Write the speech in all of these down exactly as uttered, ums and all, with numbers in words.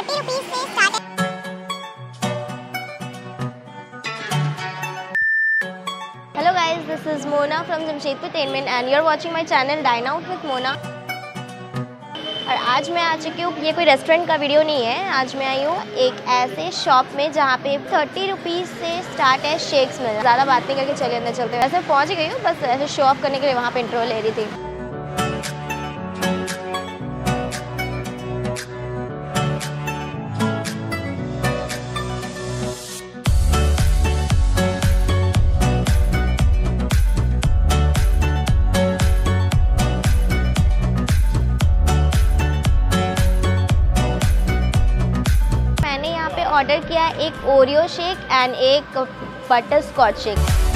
Thirty rupees से start है। Hello guys, this is Mona from Jamshedpur Entertainment and you're watching my channel Dine Out with Mona। और आज मैं आ चुकी हूँ, ये कोई रेस्टोरेंट का वीडियो नहीं है, आज मैं आई हूँ एक ऐसे शॉप में जहाँ पे थर्टी रुपीज़ से स्टार्ट है शेक्स मिल। ज़्यादा बात नहीं करके चलिए अंदर चलते हैं। वैसे पहुँच गई हूँ, बस ऐसे शो ऑफ करने के लिए वहाँ पे इंट्रो ले रही थी। ऑर्डर किया एक ओरियो शेक एंड एक बटर स्कॉच शेक।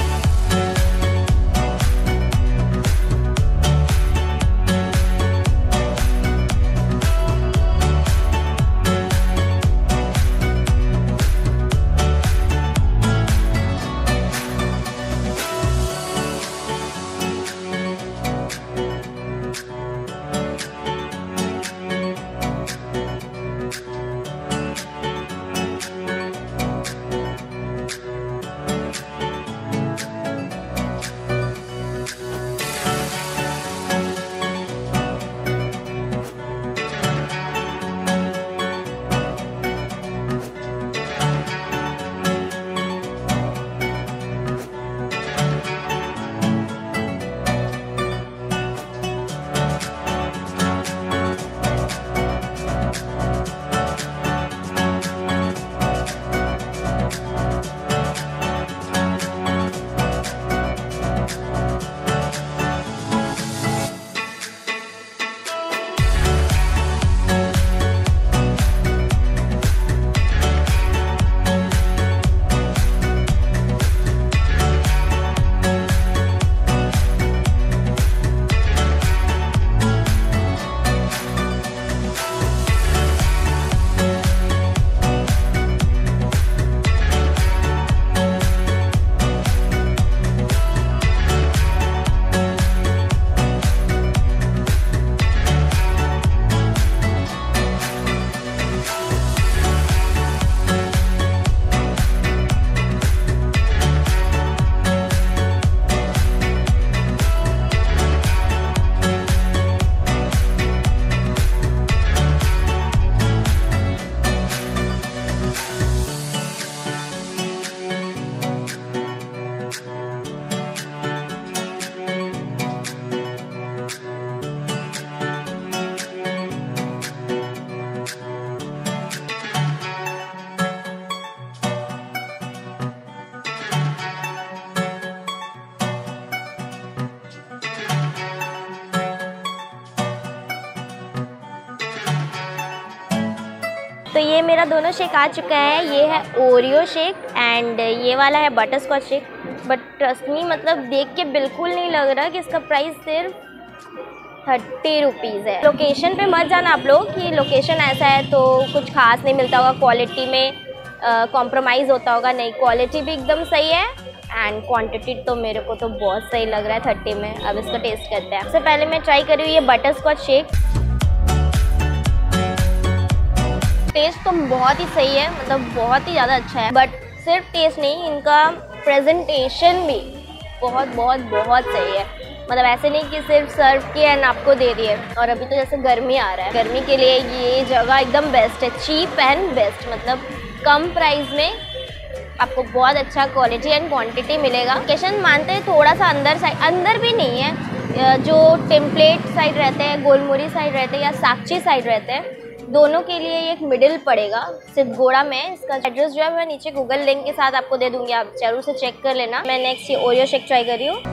तो ये मेरा दोनों शेक आ चुका है, ये है ओरियो शेक एंड ये वाला है butterscotch shake. But trust me, मतलब देख के बिल्कुल नहीं लग रहा कि इसका प्राइस सिर्फ थर्टी रुपीज़ है। लोकेशन पे मत जाना आप लोग कि लोकेशन ऐसा है तो कुछ खास नहीं मिलता होगा, क्वालिटी में कॉम्प्रोमाइज़ होता होगा। नहीं, क्वालिटी भी एकदम सही है एंड क्वांटिटी तो मेरे को तो बहुत सही लग रहा है थर्टी में। अब इसका टेस्ट करते हैं। सबसे पहले मैं ट्राई करी हूँ ये बटर स्कॉच शेक। टेस्ट तो बहुत ही सही है, मतलब बहुत ही ज़्यादा अच्छा है। बट सिर्फ टेस्ट नहीं, इनका प्रेजेंटेशन भी बहुत बहुत बहुत सही है। मतलब ऐसे नहीं कि सिर्फ सर्व किया एंड आपको दे दिए। और अभी तो जैसे गर्मी आ रहा है, गर्मी के लिए ये जगह एकदम बेस्ट है, चीप एंड बेस्ट। मतलब कम प्राइस में आपको बहुत अच्छा क्वालिटी एंड क्वांटिटी मिलेगा। लोकेशन मानते हैं थोड़ा सा अंदर साइड, अंदर भी नहीं है, जो टेम्पलेट साइड रहते हैं, गोलमुरी साइड रहते हैं या साक्षी साइड रहते हैं, दोनों के लिए एक मिडिल पड़ेगा सिद्धगोड़ा में। इसका एड्रेस जो है मैं नीचे गूगल लिंक के साथ आपको दे दूंगी, आप जरूर से चेक कर लेना। मैं नेक्स्ट ये ओरियो शेक ट्राई कर रही हूँ।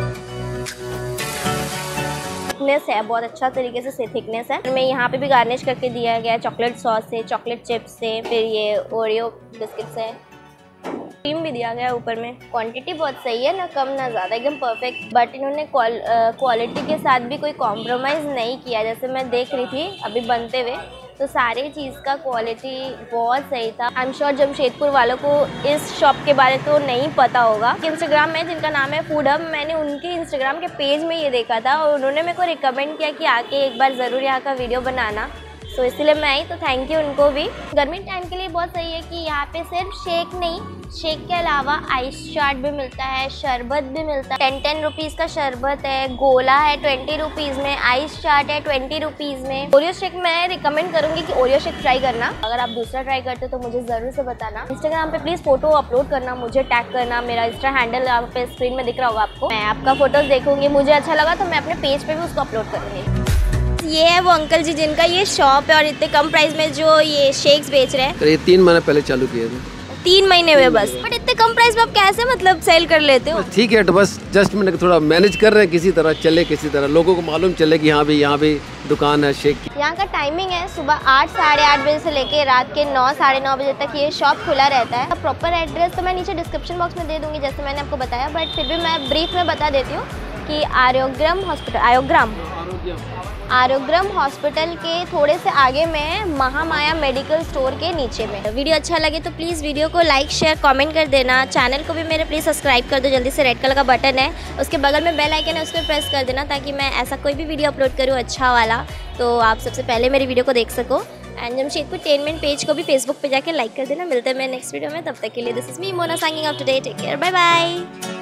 थिकनेस है, बहुत अच्छा तरीके से थिकनेस है। मैं यहाँ पे भी गार्निश करके दिया गया है चॉकलेट सॉस से, चॉकलेट चिप्स से, फिर ये ओरियो बिस्किट से, क्रीम भी दिया गया है ऊपर में। क्वांटिटी बहुत सही है, ना कम ना ज़्यादा, एकदम परफेक्ट। बट इन्होंने क्वालिटी के साथ भी कोई कॉम्प्रोमाइज़ नहीं किया। जैसे मैं देख रही थी अभी बनते हुए, तो सारी चीज़ का क्वालिटी बहुत सही था। आई एम श्योर जमशेदपुर वालों को इस शॉप के बारे तो नहीं पता होगा। इंस्टाग्राम में जिनका नाम है फूड हब, मैंने उनके इंस्टाग्राम के पेज में ये देखा था और उन्होंने मेरे को रिकमेंड किया कि आके एक बार ज़रूर यहाँ का वीडियो बनाना। सो इसलिए मैं आई, तो थैंक यू उनको भी। गर्मी टाइम के लिए बहुत सही है कि यहाँ पे सिर्फ शेक नहीं, शेक के अलावा आइस चाट भी मिलता है, शरबत भी मिलता है। टेन टेन रुपीज़ का शरबत है, गोला है ट्वेंटी रुपीज़ में, आइस चाट है ट्वेंटी रुपीज़ में। ओरियो शेक मैं रिकमेंड करूँगी कि ओरियो शेक ट्राई करना। अगर आप दूसरा ट्राई करते हो तो मुझे ज़रूर से बताना। इंस्टाग्राम पे प्लीज़ फोटो अपलोड करना, मुझे टैग करना। मेरा इंस्टा हैंडल यहाँ पे स्क्रीन में दिख रहा होगा आपको। मैं आपका फोटोज देखूंगी, मुझे अच्छा लगा तो मैं अपने पेज पे भी उसको अपलोड करूँगी। ये है वो अंकल जी जिनका ये शॉप है और इतने कम प्राइस में जो ये शेक्स बेच रहे हैं। तो ये तीन महीने पहले चालू किए थे। तीन महीने हुए बस, बट इतने कम प्राइस में आप कैसे मतलब सेल कर लेते हो? ठीक है, तो बस जस्ट मैंने थोड़ा मैनेज कर रहे हैं, किसी तरह चले, किसी तरह लोगों को मालूम चले कि यहाँ भी यहाँ भी दुकान है शेक की। यहाँ का टाइमिंग है सुबह आठ साढ़े आठ बजे से लेके रात के नौ साढ़े नौ बजे तक ये शॉप खुला रहता है। प्रॉपर एड्रेस तो मैं नीचे डिस्क्रिप्शन बॉक्स में दे दूँगी जैसे मैंने आपको बताया, बट फिर भी मैं ब्रीफ में बता देती हूँ कि आरोग्यम हॉस्पिटल आयोग्राम आरोग्यम हॉस्पिटल के थोड़े से आगे में महामाया मेडिकल स्टोर के नीचे में। वीडियो अच्छा लगे तो प्लीज़ वीडियो को लाइक शेयर कमेंट कर देना। चैनल को भी मेरे प्लीज़ सब्सक्राइब कर दो जल्दी से, रेड कलर का बटन है उसके बगल में बेल आइकन है उस पर प्रेस कर देना ताकि मैं ऐसा कोई भी वीडियो अपलोड करूँ अच्छा वाला तो आप सबसे पहले मेरी वीडियो को देख सको। एंड जमशेदपुर टेनमेंट पेज को भी फेसबुक पे जाके लाइक कर देना। मिलते हैं मैं नेक्स्ट वीडियो में, तब तक के लिए this is me Mona signing off today. Take care, bye bye.